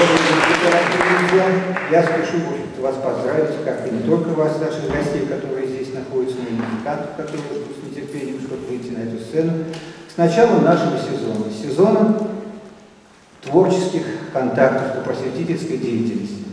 Друзья, я спешу вас поздравить, как и не только вас, наших гостей, которые здесь находятся, но и музыкантов, которые ждут с нетерпением, чтобы выйти на эту сцену, с началом нашего сезона, сезона творческих контактов и просветительской деятельности.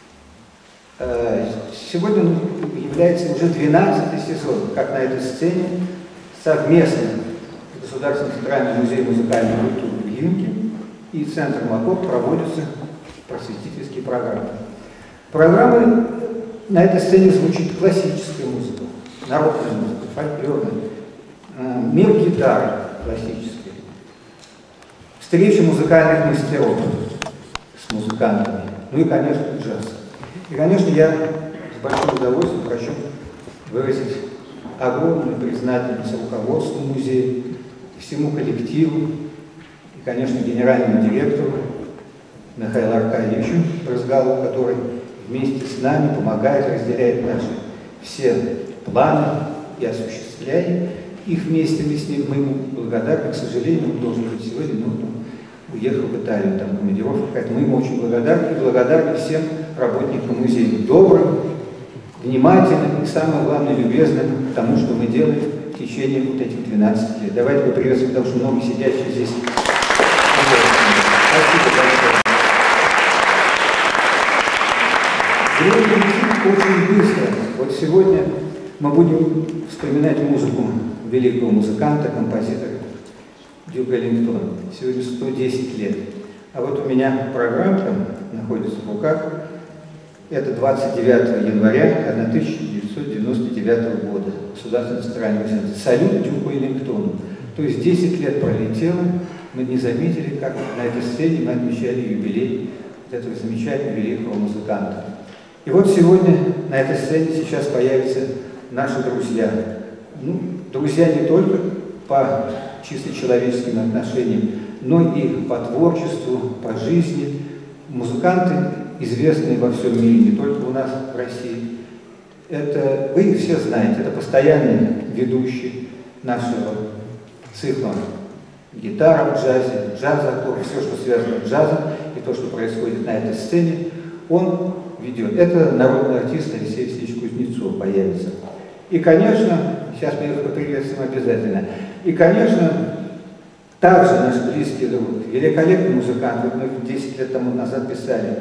Сегодня является уже 12-й сезон, как на этой сцене совместно Государственный центральный музей музыкальной культуры в Химки и Центр МАКОП проводятся просветительские программы. Программы на этой сцене звучит классическая музыка, народная музыка, фольклорная, мир гитары классической, встреча музыкальных мастеров с музыкантами, ну и, конечно, джаз. И, конечно, я с большим удовольствием хочу выразить огромную признательность руководству музея, всему коллективу и, конечно, генеральному директору Михаилу Аркадьевичу Брызгалову, который вместе с нами помогает, разделяет наши все планы и осуществляет их вместе. Мы ему благодарны. К сожалению, он должен быть сегодня, но он уехал в Италию, там командировка, поэтому мы ему очень благодарны и благодарны всем работникам музея. Добрым, внимательным и, самое главное, любезным к тому, что мы делаем в течение вот этих 12 лет. Давайте поприветствуем, потому что много сидящих здесь. Спасибо большое. Время летит очень быстро. Вот сегодня мы будем вспоминать музыку великого музыканта, композитора Дюка Эллингтона. Сегодня 110 лет. А вот у меня программка находится в руках. Это 29 января 1999 года. Государственный центральный музей. Салют Дюку Эллингтону. То есть 10 лет пролетело, мы не заметили, как на этой сцене мы отмечали юбилей этого замечательного великого музыканта. И вот сегодня на этой сцене сейчас появятся наши друзья. Ну, друзья не только по чисто человеческим отношениям, но и по творчеству, по жизни. Музыканты, известные во всем мире, не только у нас в России. Это, вы их все знаете, это постоянные ведущие нашего цикла «Гитара в джазе», «Джаз-актор», все, что связано с джазом и то, что происходит на этой сцене, он ведет. Это народный артист Алексей Алексеевич Кузнецов появится. И, конечно, сейчас мы их поприветствуем обязательно. И, конечно, также наш близкий друг, великолепный музыкант, вот мы 10 лет тому назад писали.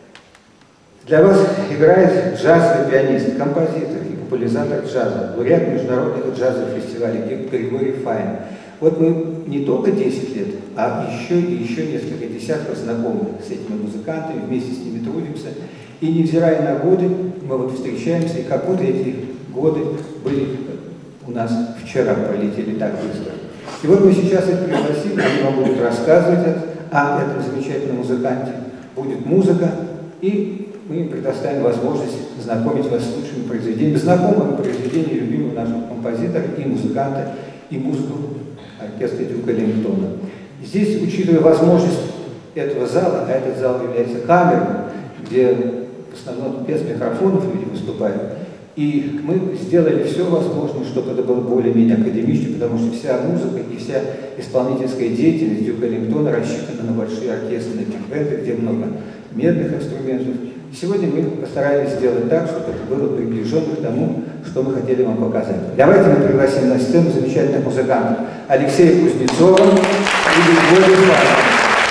Для вас играет джазовый пианист, композитор и популяризатор джаза, лауреат международных джазовых фестивалей Григорий Файн. Вот мы не только 10 лет, а еще несколько десятков знакомых с этими музыкантами, вместе с ними трудимся. И невзирая на годы, мы вот встречаемся, и как будто эти годы были у нас вчера, пролетели так быстро. И вот мы сейчас их пригласим, они вам будут рассказывать о этом замечательном музыканте. Будет музыка, и мы им предоставим возможность знакомить вас с лучшими произведениями, знакомыми произведениями любимого нашего композитора и музыканта, и музыку оркестра Дюка Эллингтона. Здесь, учитывая возможность этого зала, а этот зал является камерой, где в основном без микрофонов люди выступают, и мы сделали все возможное, чтобы это было более-менее академично, потому что вся музыка и вся исполнительская деятельность Дюка Эллингтона рассчитана на большие оркестры, где много медных инструментов. Сегодня мы постарались сделать так, чтобы это было приближенно к тому, что мы хотели вам показать. Давайте мы пригласим на сцену замечательных музыкантов Алексея Кузнецова и Григория Файна.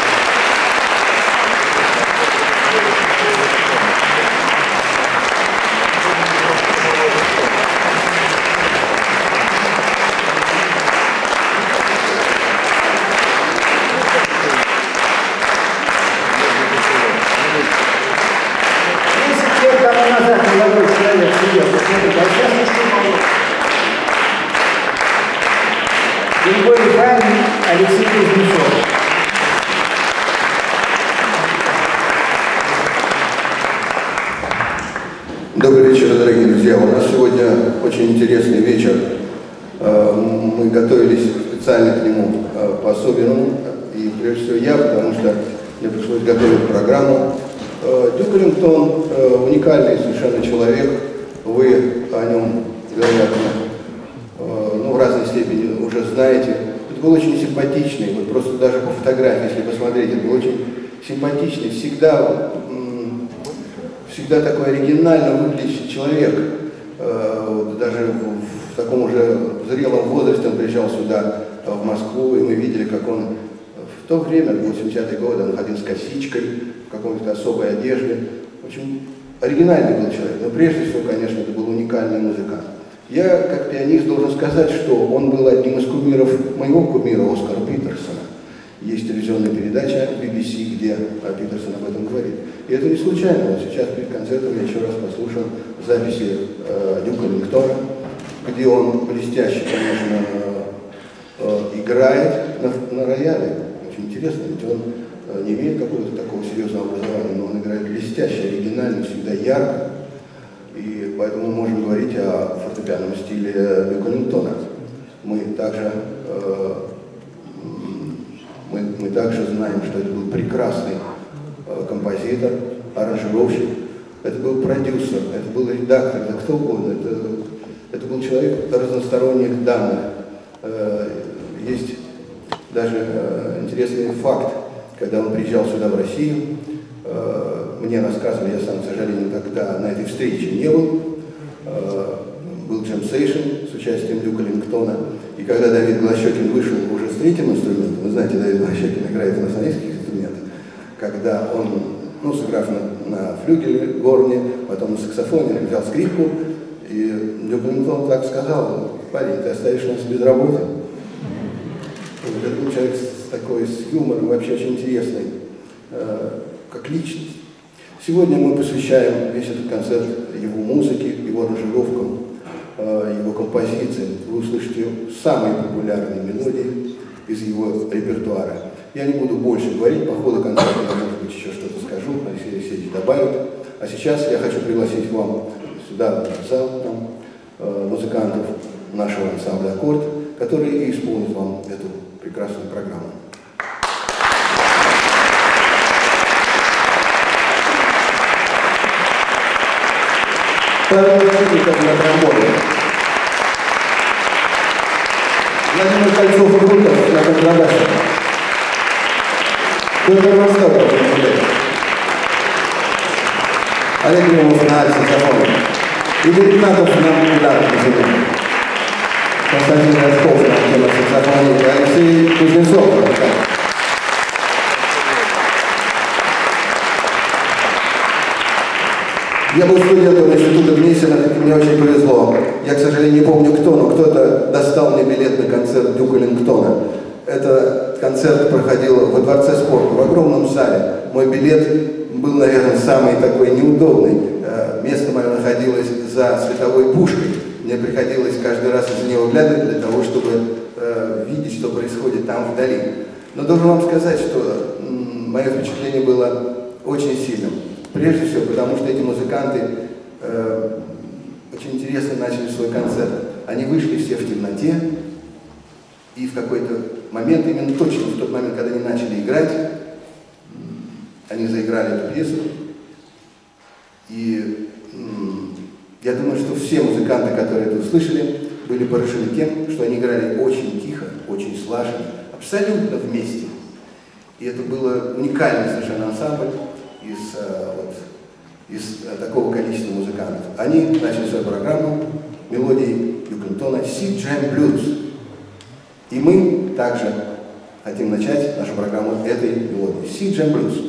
Григорий Файн, Алексей Кузнецов. Добрый вечер, дорогие друзья. У нас сегодня очень интересный вечер. Мы готовились специально к нему по-особенному. И прежде всего я, потому что мне пришлось готовить программу. Дюк Эллингтон уникальный совершенно человек. Вы о нем, вероятно, в разной степени уже знаете. Это был очень симпатичный, вот просто даже по фотографии, если посмотреть, это был очень симпатичный, всегда такой оригинально выглядящий человек. Даже в таком уже зрелом возрасте он приезжал сюда, в Москву, и мы видели, как он в то время, в 80-е годы, он ходил с косичкой, в какой-то особой одежде. Очень оригинальный был человек, но прежде всего, конечно, это был уникальный музыкант. Я, как пианист, должен сказать, что он был одним из кумиров, моего кумира Оскара Питерсона. Есть телевизионная передача BBC, где Питерсон об этом говорит. И это не случайно. Вот сейчас перед концертом я еще раз послушал записи Дюка Эллингтона, где он блестяще, конечно, играет на рояле. Очень интересно, ведь он не имеет какого-то такого серьезного образования, но он играет блестяще, оригинально, всегда ярко. И поэтому мы можем говорить о фортепианном стиле Дюка Эллингтона. Мы также знаем, что это был прекрасный композитор, аранжировщик, это был продюсер, это был редактор, это кто угодно, это был человек разносторонних данных. Есть даже интересный факт, когда он приезжал сюда, в Россию, мне рассказывали, я сам, к сожалению, тогда на этой встрече не был, был джем-сейшн с участием Дюка Эллингтона, и когда Давид Глощекин вышел уже с третьим инструментом, вы знаете, Давид Глощекин играет на солистских инструментах, когда он, сыграв на флюгеле, горне, потом на саксофоне, взял скрипку, и Дюк Эллингтон так сказал: парень, ты оставишь нас без работы. Это был человек с юмором, вообще очень интересный, как личность. Сегодня мы посвящаем весь этот концерт его музыке, его аранжировкам, его композициям. Вы услышите самые популярные мелодии из его репертуара. Я не буду больше говорить, по ходу концерта я, может быть, еще что-то скажу, Алексей Алексеевич добавит. А сейчас я хочу пригласить вам сюда, в зал, музыкантов нашего ансамбля «Аккорд», которые и исполнят вам эту прекрасную программу. Второй учитель на тромбоне. Владимир Кольцов-Рудов на контрабасе. Петр Мостов. Олег Лемов на альт-саксофоне. Игорь Игнатов на удар. Константин Рожков на тенор-саксофоне. Алексей Кузнецов. Я был студентом института Гнесина, и мне очень повезло. Я, к сожалению, не помню кто, но кто-то достал мне билет на концерт Дюка Эллингтона. Этот концерт проходил во Дворце спорта, в огромном зале. Мой билет был, наверное, самый такой неудобный. Место мое находилось за световой пушкой. Мне приходилось каждый раз из-за него глядывать для того, чтобы видеть, что происходит там вдали. Но должен вам сказать, что мое впечатление было очень сильным. Прежде всего, потому что эти музыканты очень интересно начали свой концерт. Они вышли все в темноте, и в какой-то момент, именно точно в тот момент, когда они начали играть, они заиграли эту песню. И я думаю, что все музыканты, которые это услышали, были поражены тем, что они играли очень тихо, очень слаженно, абсолютно вместе. И это было уникальный совершенно ансамбль из такого количества музыкантов. Они начали свою программу мелодии Дюка Эллингтона «Sea Jam Blues». И мы также хотим начать нашу программу этой мелодии «Sea Jam Blues».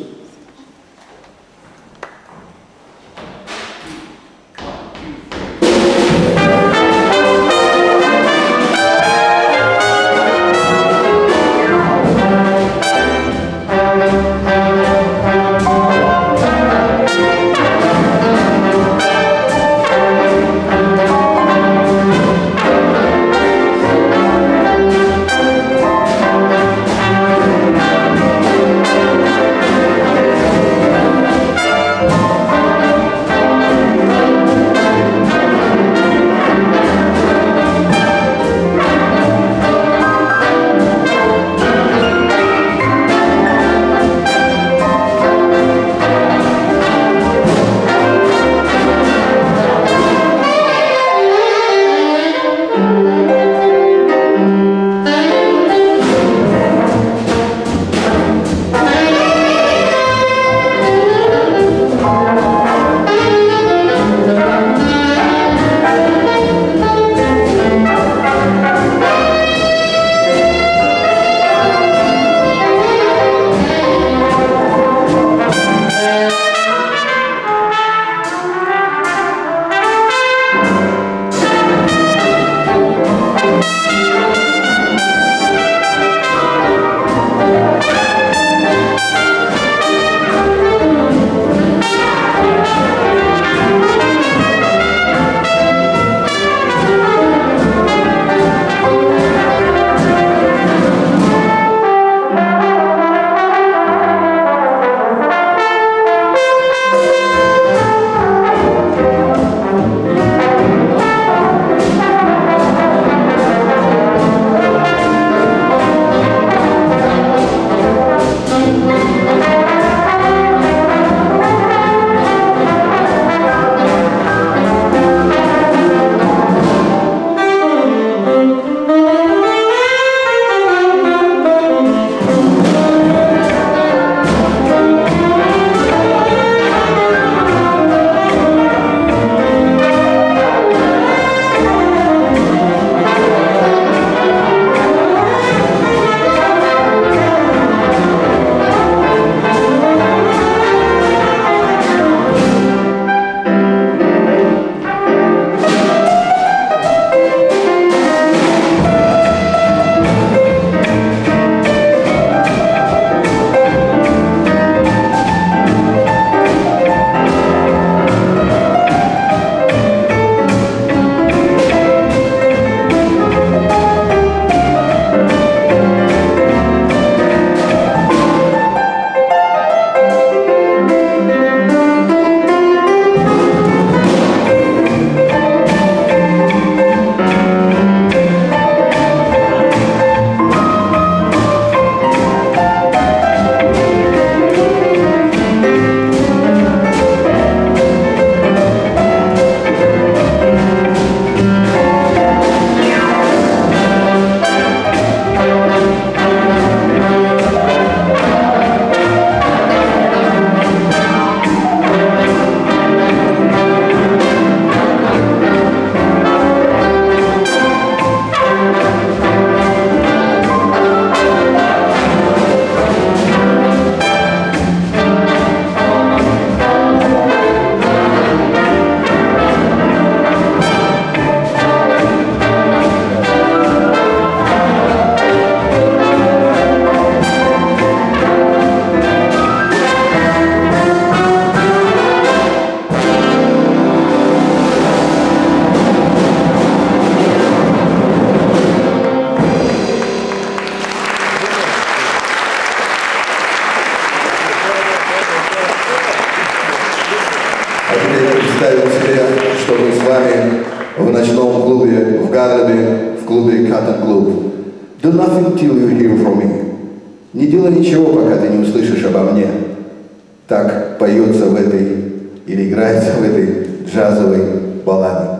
Барнаби в клубе Cotton Club. Do nothing till you hear from me. Не делай ничего, пока ты не услышишь обо мне. Так поется в этой, или играется в этой джазовой балладе.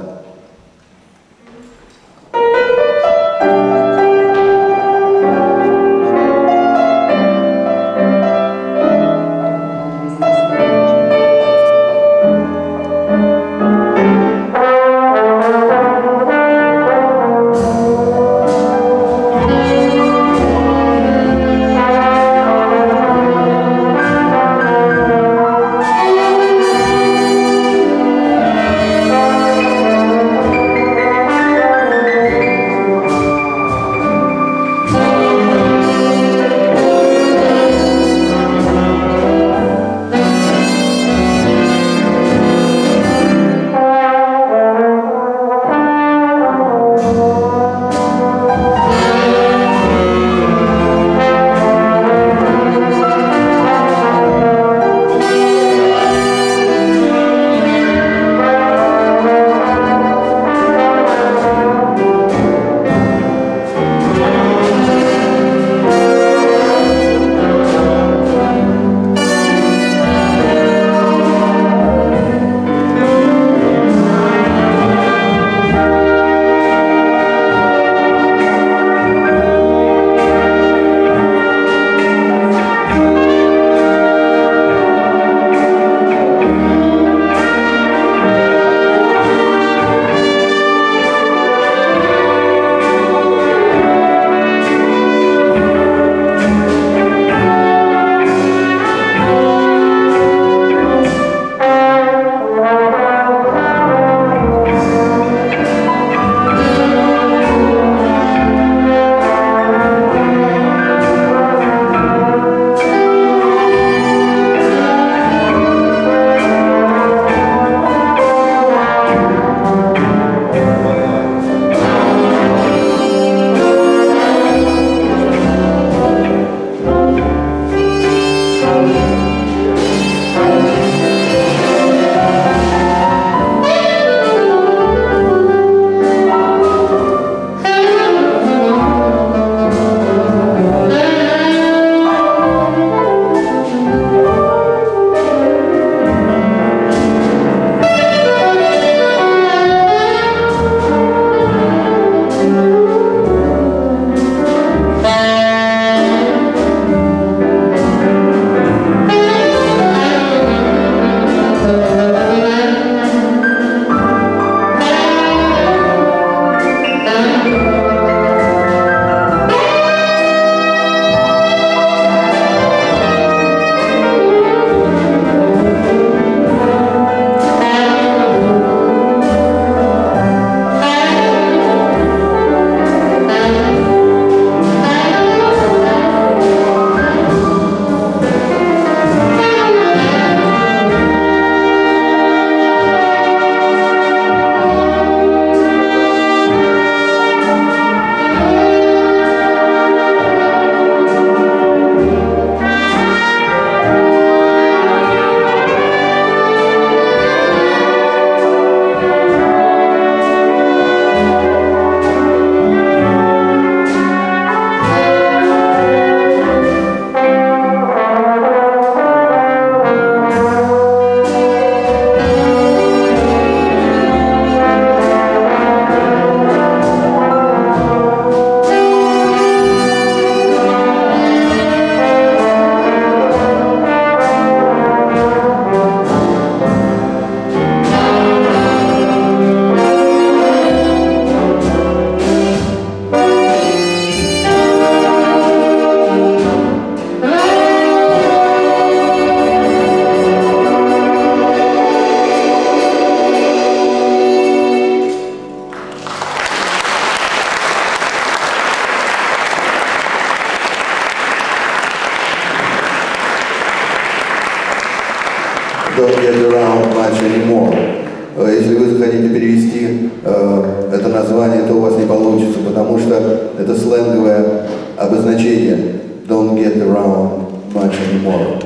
Don't get around much anymore. Если вы захотите перевести это название, то у вас не получится, потому что это сленговое обозначение don't get around much anymore.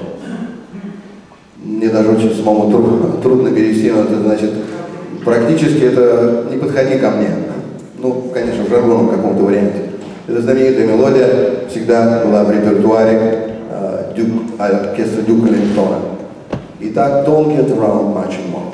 Мне даже очень самому трудно перевести, но это значит практически это не подходи ко мне. ну, конечно, в жаргоном каком-то варианте. Эта знаменитая мелодия всегда была в репертуаре оркестра Дюка Эллингтона. Итак, Don't Get Around Much More.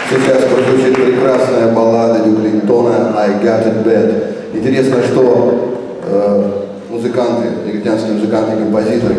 Сейчас прозвучит прекрасная баллада Дюка Эллингтона «I Got It Bad». Интересно, что музыканты, негритянские музыканты и композиторы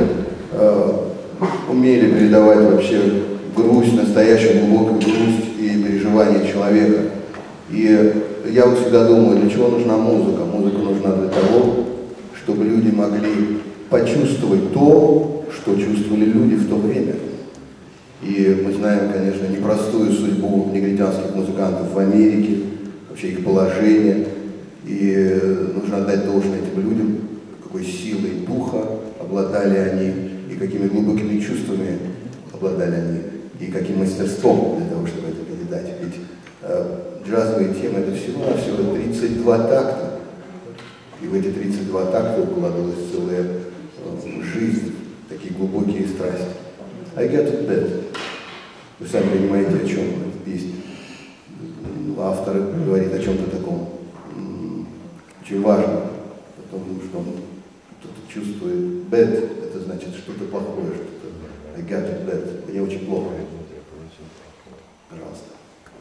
умели передавать вообще грусть, настоящую глубокую грусть и переживания человека. И я вот всегда думаю, для чего нужна музыка? Музыка нужна для того, чтобы люди могли почувствовать то, что чувствовали люди в то время. И мы знаем, конечно, непростую судьбу негритянских музыкантов в Америке, вообще их положение. И нужно отдать должное этим людям, какой силой духа обладали они, и какими глубокими чувствами обладали они, и каким мастерством для того, чтобы это передать. Ведь джазовые темы — это всего-навсего 32 такта. И в эти 32 такта укладывалась целая жизнь, такие глубокие страсти. I Got It Bad. Вы сами понимаете, о чем эта песня. Автор говорит о чем-то таком очень важном, потому что он кто-то чувствует bad, это значит что-то плохое, что-то I got it bad, мне очень плохо. Пожалуйста.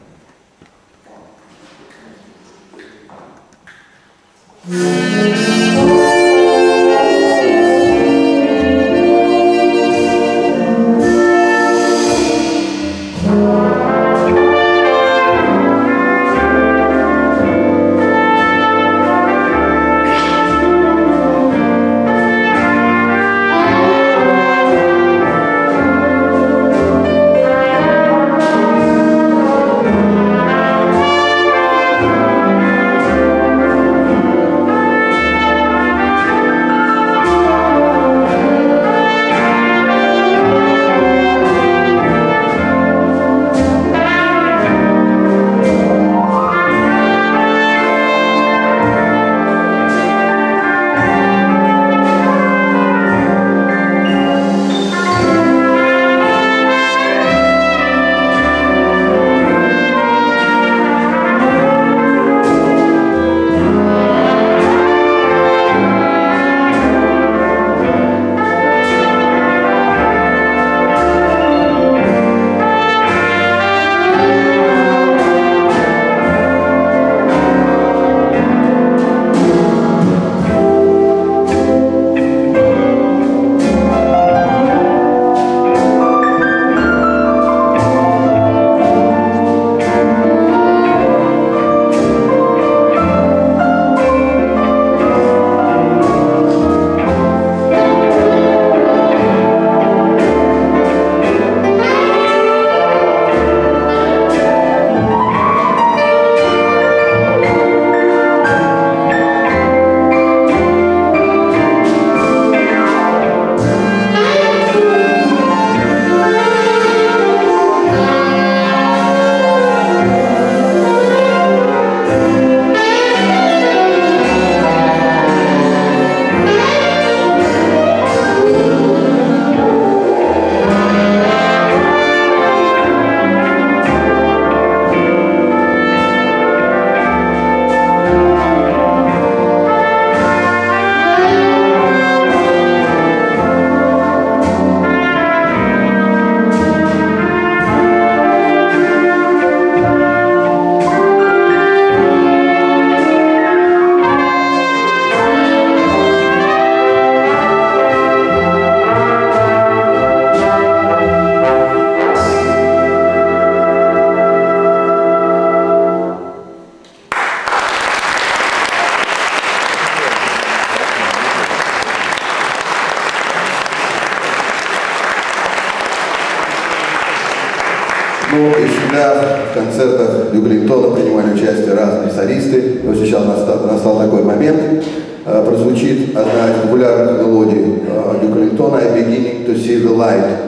Ну и всегда в концертах Дюка Эллингтона принимали участие разные солисты. Но сейчас настал такой момент. Прозвучит одна из популярных мелодий Дюка Эллингтона «I'm beginning to see the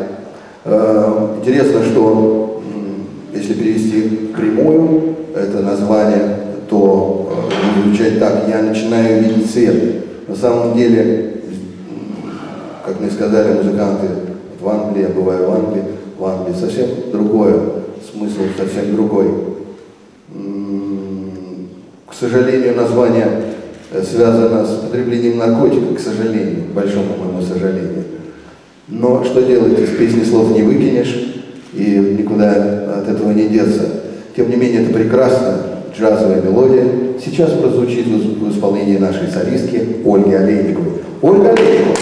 light». Интересно, что если перевести впрямую это название, то будет звучать так: «Я начинаю видеть свет». На самом деле, как мне сказали музыканты в Англии, я бываю в Англии совсем другое, смысл совсем другой. К сожалению, название связано с потреблением наркотиков, к сожалению, к большому моему сожалению. Но что делать, из песни слов не выкинешь, и никуда от этого не деться. Тем не менее, это прекрасная джазовая мелодия. Сейчас прозвучит в исполнении нашей солистки Ольги Олейниковой. Ольга Олейникова.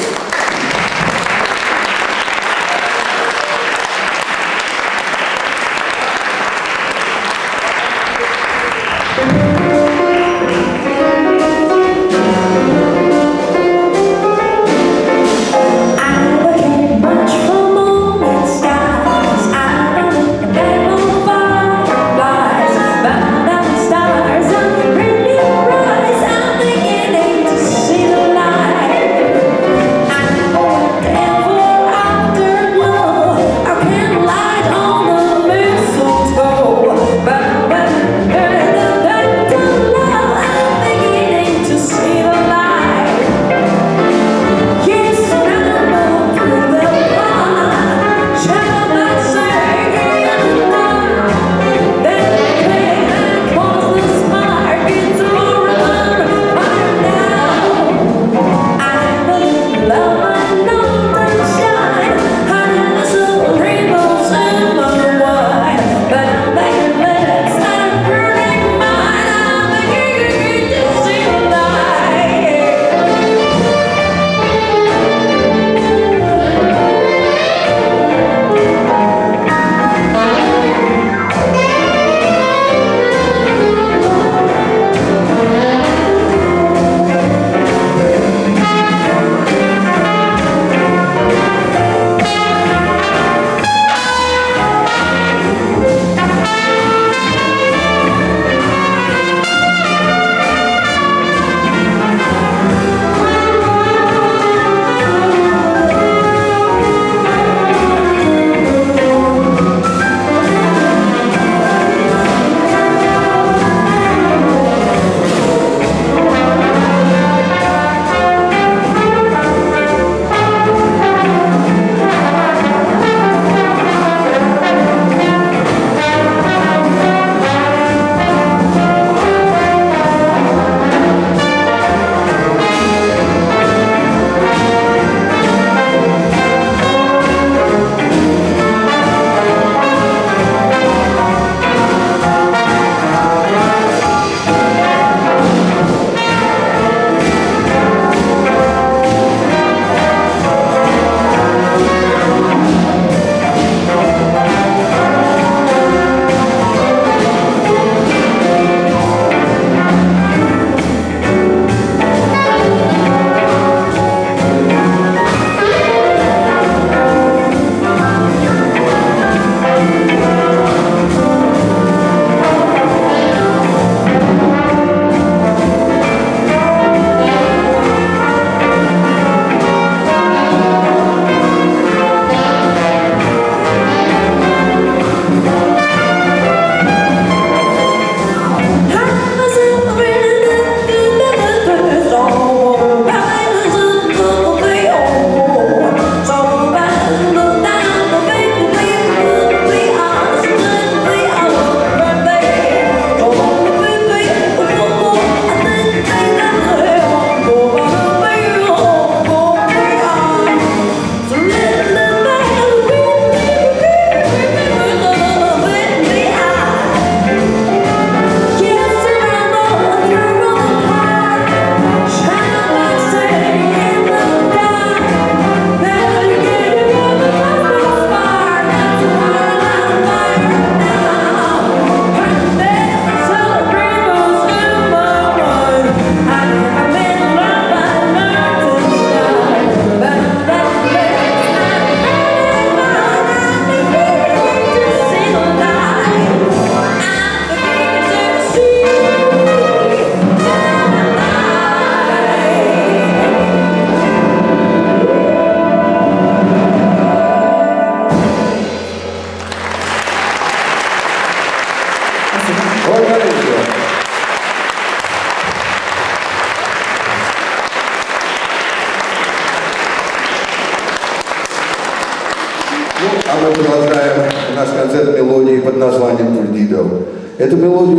А мы продолжаем наш концерт мелодии под названием «Perdido». Эту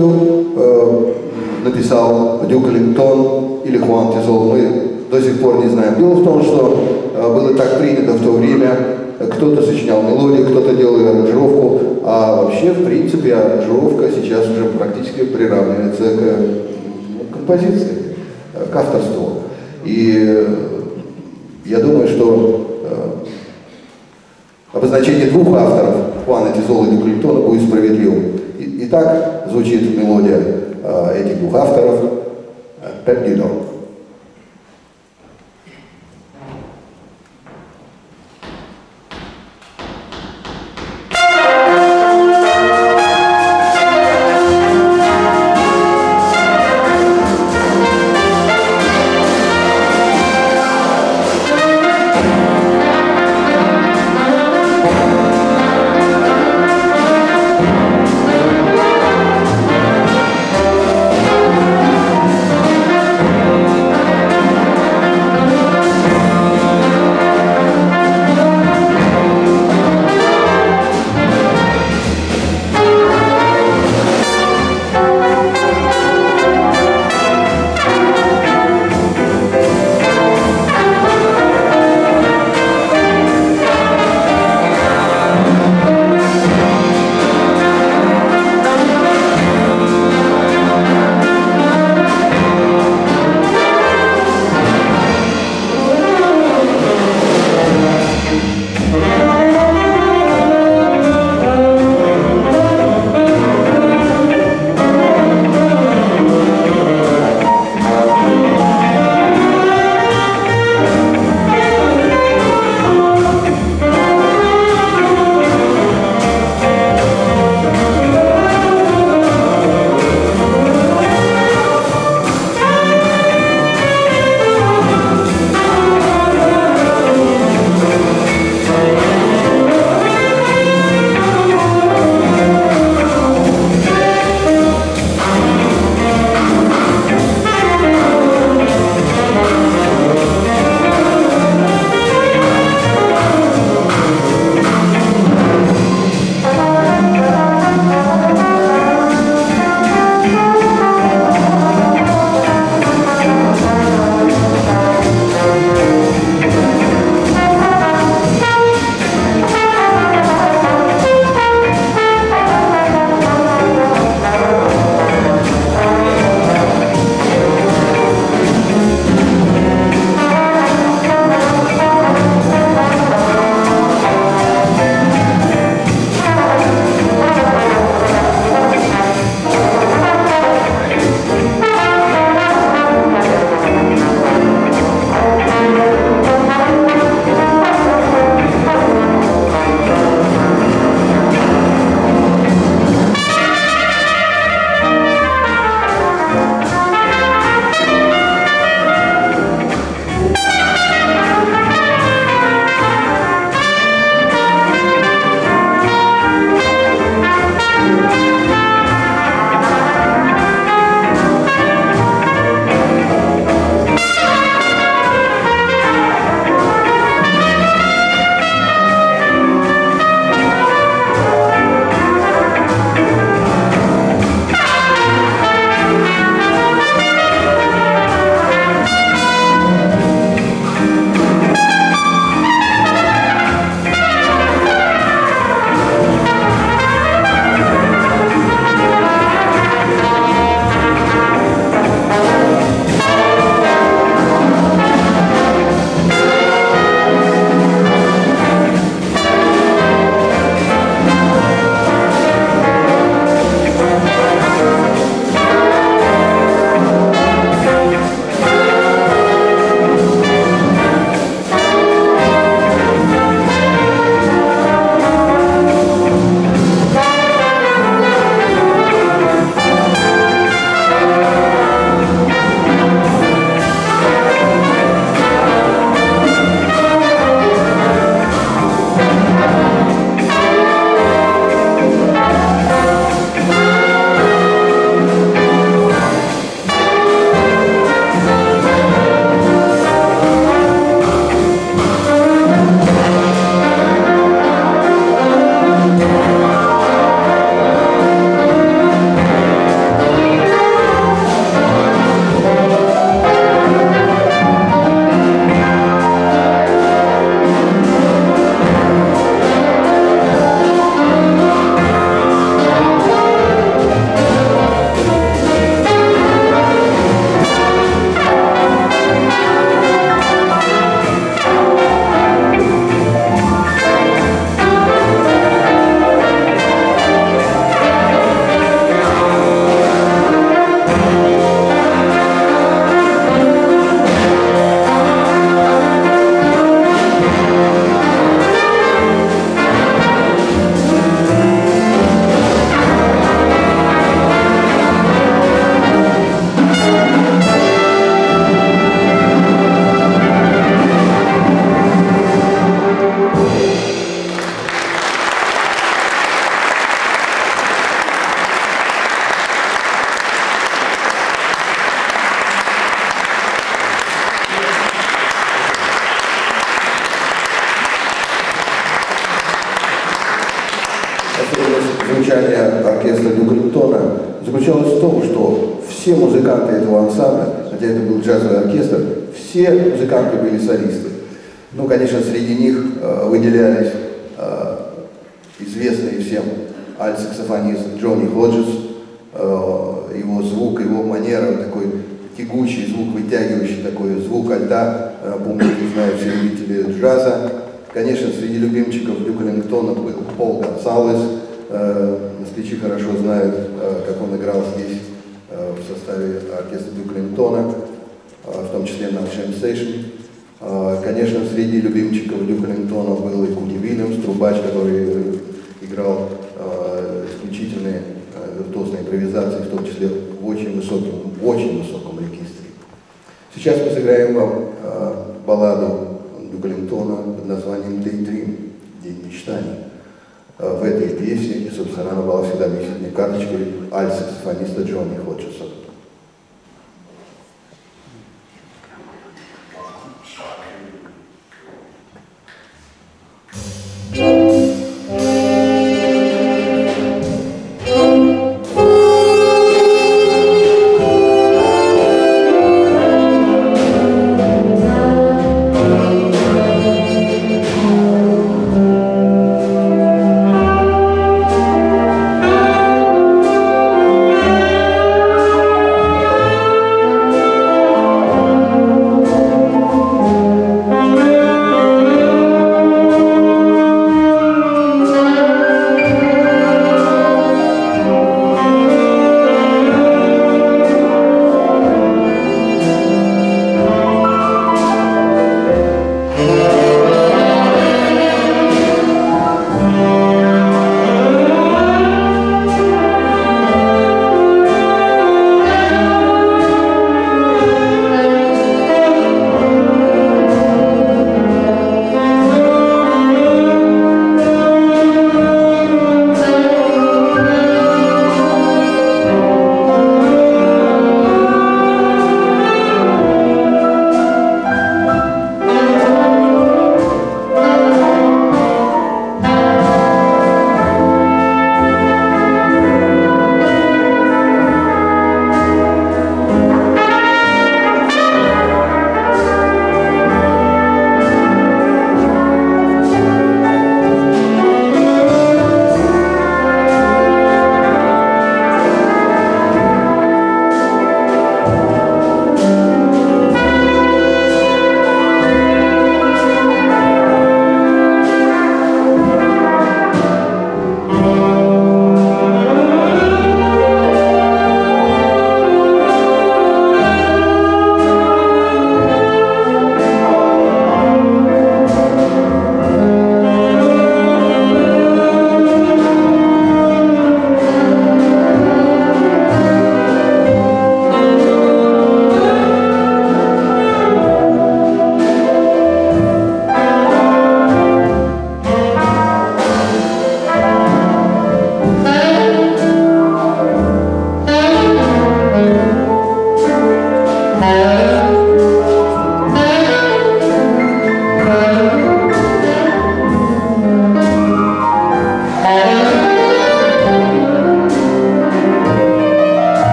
мелодию написал Дюк Эллингтон или Хуан Тизол, мы до сих пор не знаем. Дело в том, что было так принято в то время, кто-то сочинял мелодию, кто-то делал аранжировку, а вообще, в принципе, аранжировка сейчас уже практически приравнивается к композиции, к авторству. И я думаю, что обозначение двух авторов, Хуана Тизола и Дюка Эллингтона, будет справедливым. Итак, звучит мелодия этих двух авторов «Perdido». Эллингтона заключалась в том, что все музыканты этого ансамбля, хотя это был джазовый оркестр, все музыканты были солисты. Ну, конечно, среди них выделялись известный всем альт-саксофонист Джонни Ходжес, его звук, его манера, такой тягучий звук, вытягивающий такой звук альта, помните, знают все любители джаза. Конечно, среди любимчиков Дюка Эллингтона был Пол Гонсалес, москвичи хорошо знают, как он играл здесь в составе оркестра Дюка Эллингтона, в том числе на Jam Session. Конечно, среди любимчиков Дюка Эллингтона был и Куди Уильямс, трубач, который играл исключительные виртуозные импровизации, в том числе в очень высоком регистре. Сейчас мы сыграем вам балладу Дюка Эллингтона под названием Daydream, День мечтаний. В этой песне, собственно, она была всегда висетной карточкой альт-саксофониста Джонни Ходжеса.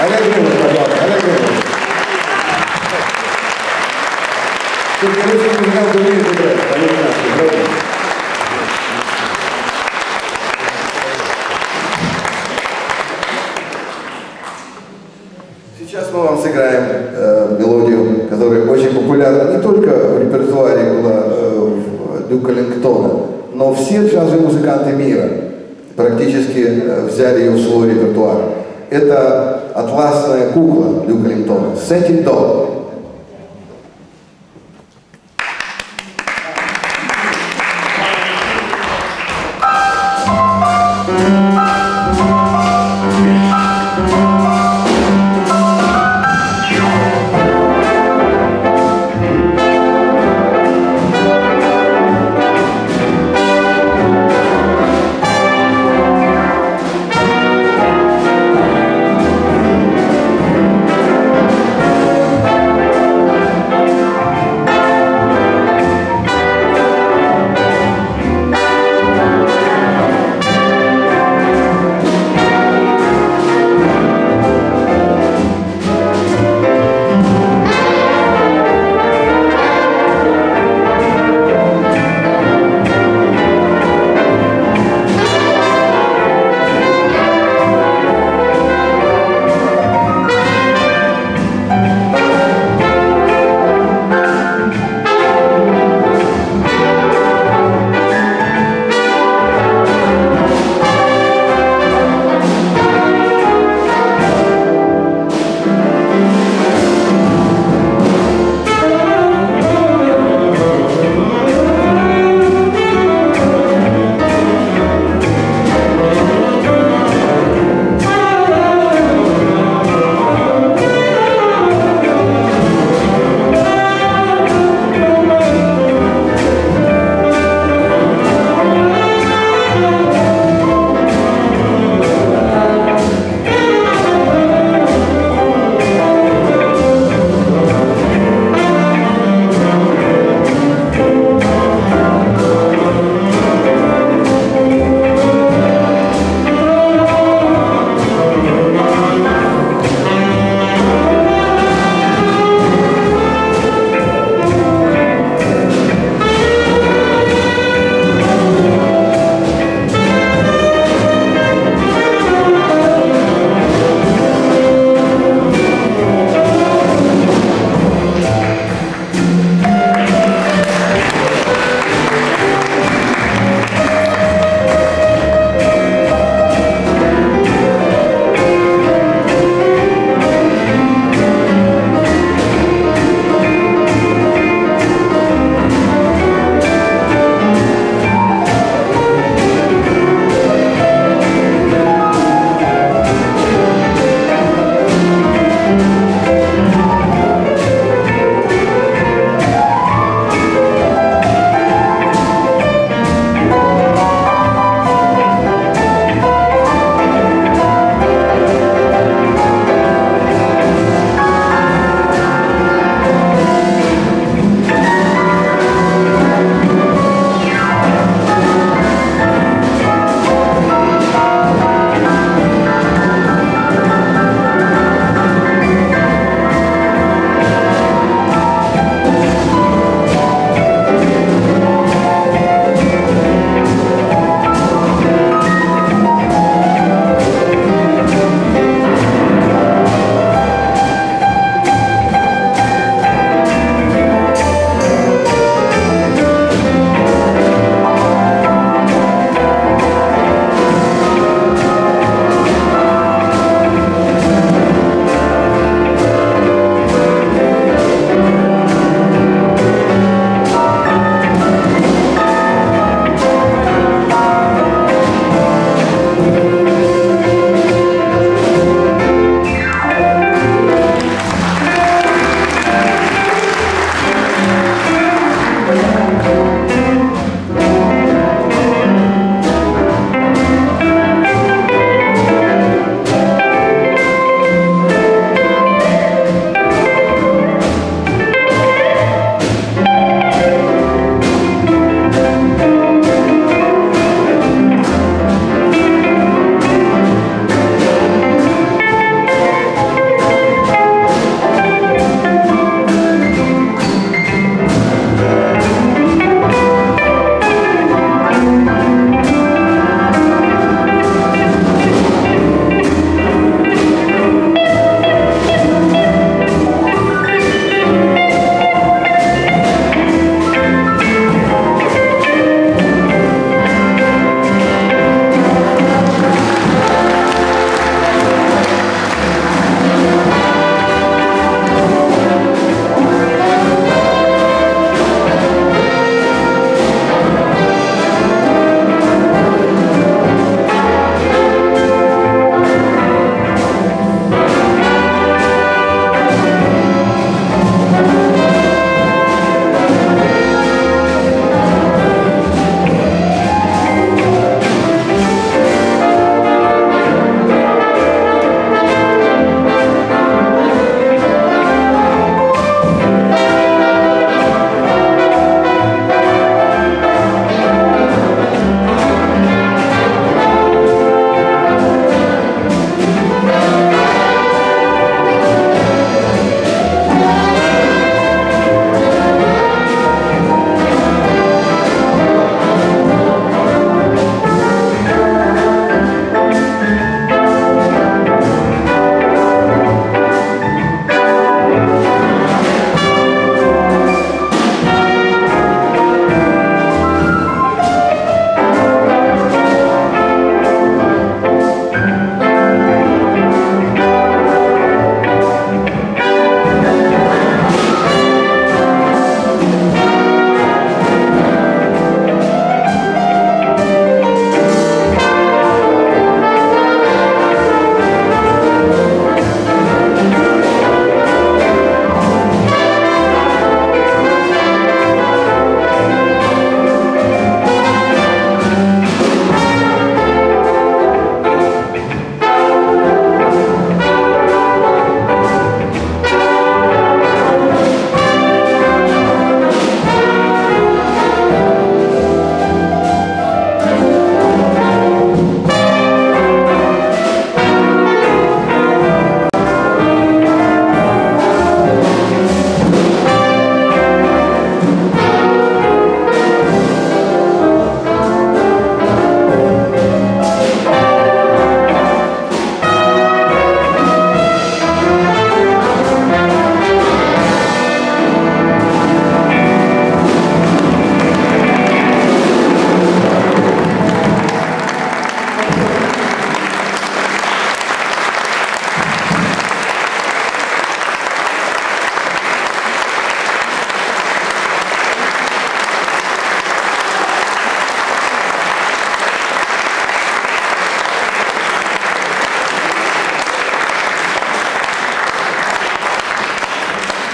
Олег Иванович, пожалуйста, Олег Иванович. Только русский музыкант умеет играть, по-американски. Сейчас мы вам сыграем мелодию, которая очень популярна не только в репертуаре Дюка Эллингтона, но все джазовые музыканты мира практически взяли ее в свой репертуар. Это атласная кукла Дюка Эллингтона, Satin Doll.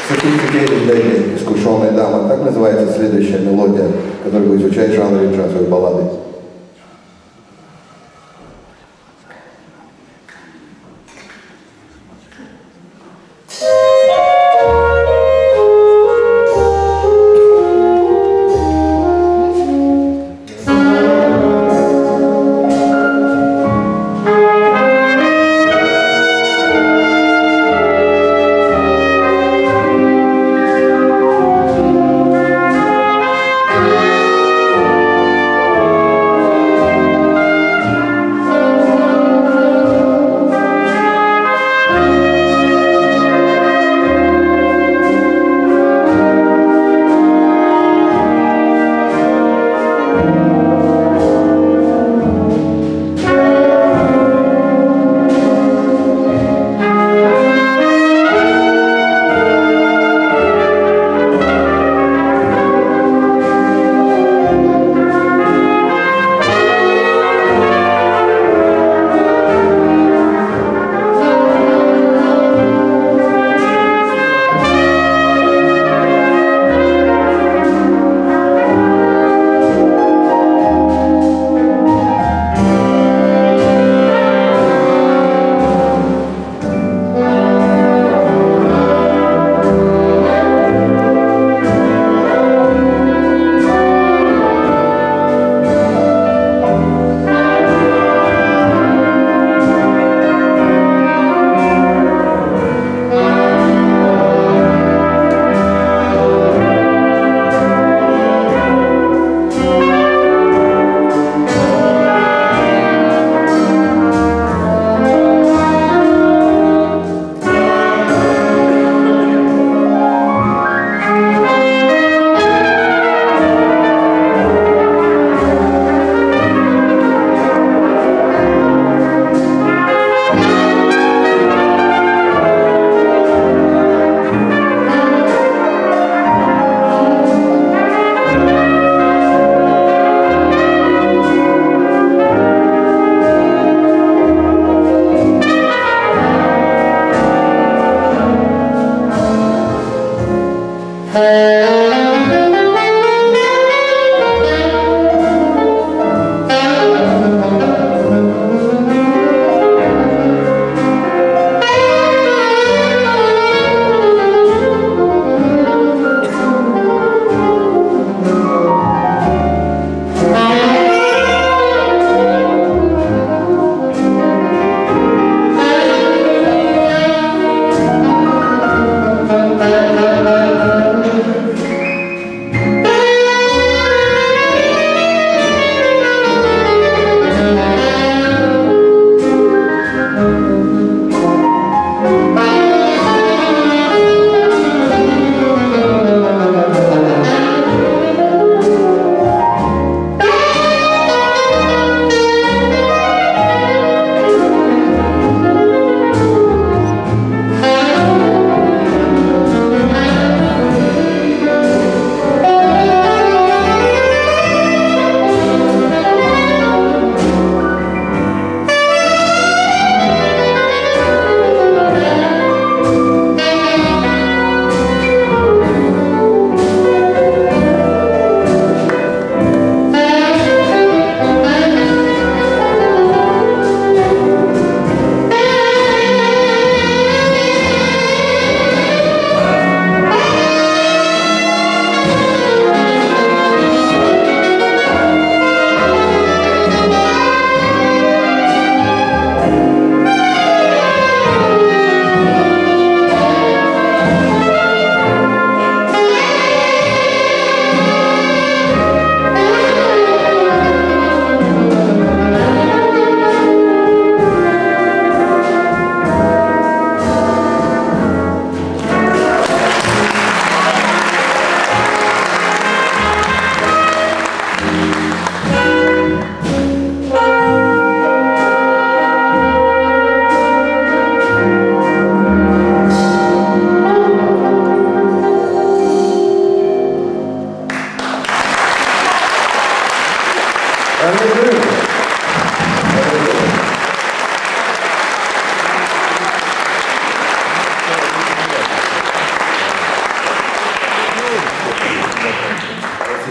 Sophisticated Lady, искушенная дама. Так называется следующая мелодия, которая будет звучать в жанре джазовой баллады.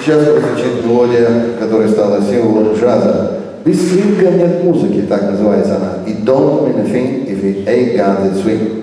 Сейчас прозвучит мелодия, которая стала символом джаза. Без свинга нет музыки, так называется она. It don't mean a thing if it ain't got that swing.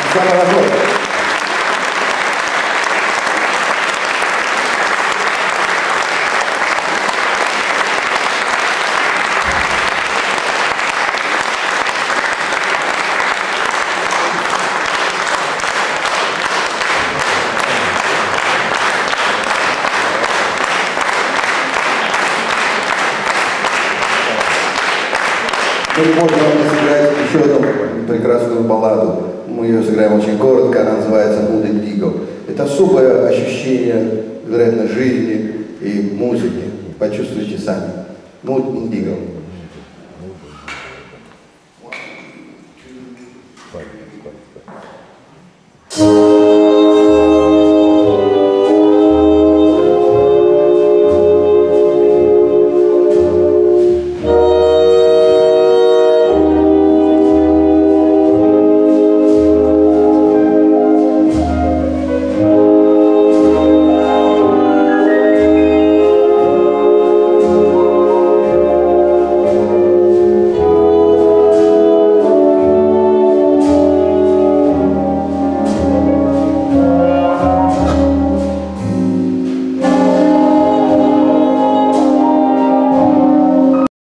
Самая работа. Мы можем сыграть еще одну прекрасную балладу. Мы ее сыграем очень коротко, она называется «Mood Indigo». Это особое ощущение, вероятно, жизни и музыки. Почувствуйте сами. «Mood Indigo».